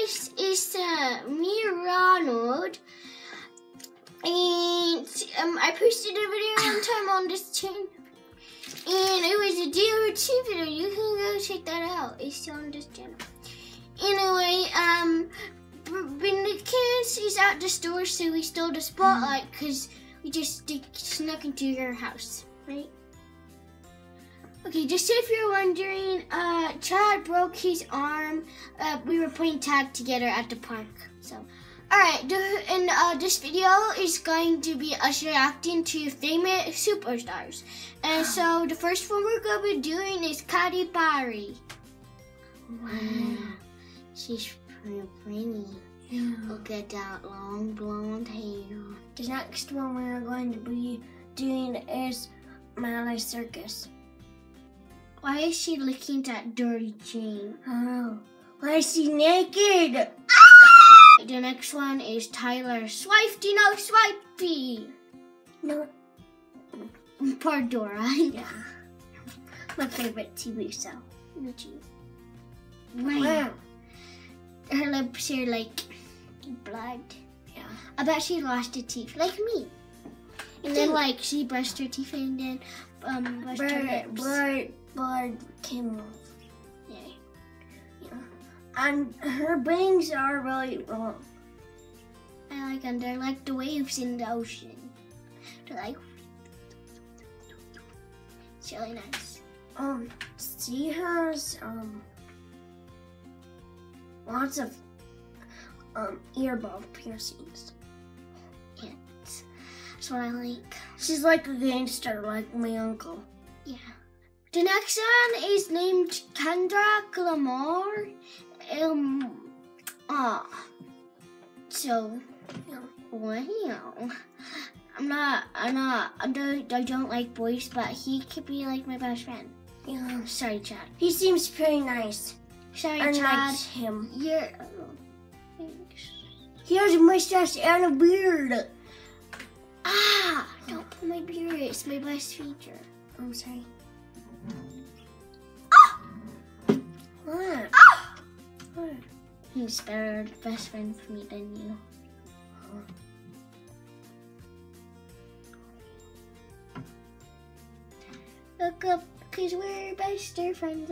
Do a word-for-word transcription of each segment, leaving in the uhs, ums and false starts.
guys, it's uh, me, Ronald, and um, I posted a video one time on this channel, and it was a D O T video. You can go check that out. It's on this channel. Anyway, um, when the kids is at the store, so we stole the spotlight because we just snuck into your house, right? Okay, just if you're wondering, uh, Chad broke his arm. Uh, we were playing tag together at the park. So, alright, and uh, this video is going to be us reacting to famous superstars. And so, the first one we're going to be doing is Katy Perry. Wow, she's pretty pretty. Yeah. Look at that long blonde hair. The next one we're going to be doing is Miley Circus. Why is she licking that dirty chain? Oh, why is she naked? Ah! The next one is Tyler Swift. You know Swifty? No. Pandora. Yeah. My favorite T V show. Wow. Her lips are like blood. Yeah. I bet she lost her teeth, like me. And then, like, she brushed her teeth and then um, brushed blood, her lips. Blood, blood came off. Yeah. Yeah. And her bangs are really long. I like them. They're like the waves in the ocean. They're like, it's really nice. Um, she has, um, lots of, um, earbud piercings. That's what I like. She's like a gangster, like my uncle. Yeah. The next one is named Kendrick Lamar. Um. Ah. So. Wow. I'm not. I'm not. I don't. I don't like boys, but he could be like my best friend. Yeah. Sorry, Chad. He seems pretty nice. Sorry, I Chad. like him. You're. Oh, thanks. He has a mustache and a beard. Ah! Don't pull my beard. It's my best feature. I'm sorry. Ah! What? Ah! What? He's better best friend for me than you. Look up, cause we're best friends.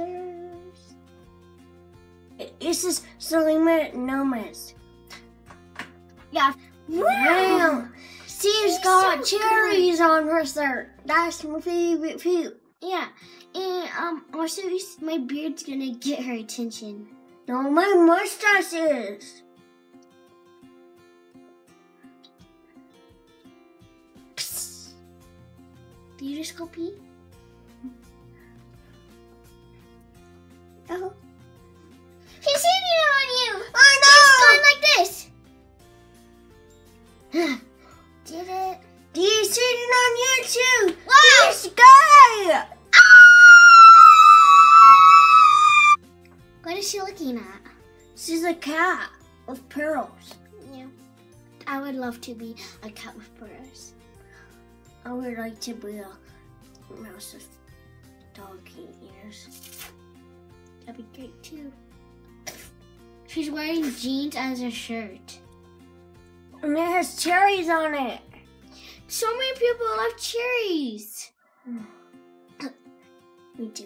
This is Selena Gomez. Yeah. Wow. She's She's got so cherries good. On her shirt. That's my favorite food. Yeah, and um, also my beard's gonna get her attention. No, my mustache is. Psst. Did you just go pee? Oh. He's hitting on you! I know! He's going like this! Did it? He's hitting on you too! Wow! This guy! What is she looking at? She's a cat with pearls. Yeah. I would love to be a cat with pearls. I would like to be a mouse with dog ears. That'd be great too. She's wearing jeans as a shirt. And it has cherries on it. So many people love cherries. Me too.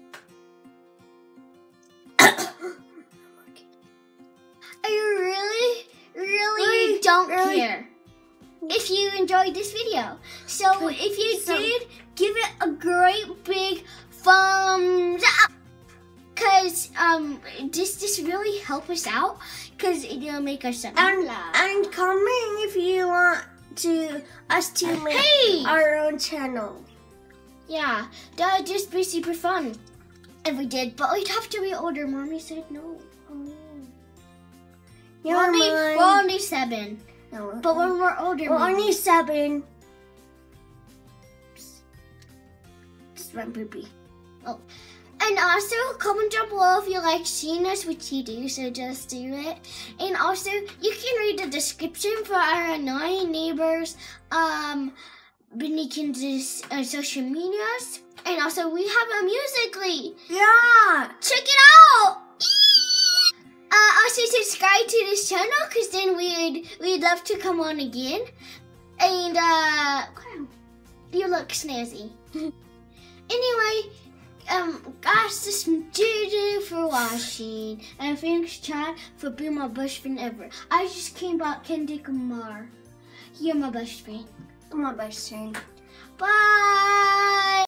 Are you really, really, really don't really? care if you enjoyed this video? So if you so, did, give it a great big thumbs up. Cause um, this this really help us out. Cause it'll make us some and laugh. and comment if you want to us to make Hey! our own channel. Yeah, that would just be super fun if we did. But we'd have to be older. Mommy said no. Oh. We're only, we're only seven. No, But when we're older, we're maybe. only seven. Just went poopy. Oh. And also, comment down below if you like seeing us, which you do, so just do it. And also, you can read the description for our annoying neighbors, um, Benikin's uh, social medias. And also, we have a Musical.ly. Yeah! Check it out! Uh, also, please subscribe to this channel, because then we'd we'd love to come on again. And uh, wow, you look snazzy. Anyway, um, guys, this is Juju for watching, and thanks Chad for being my best friend ever. I just came back Kendrick Lamar. You're my best friend. I'm my best friend. Bye.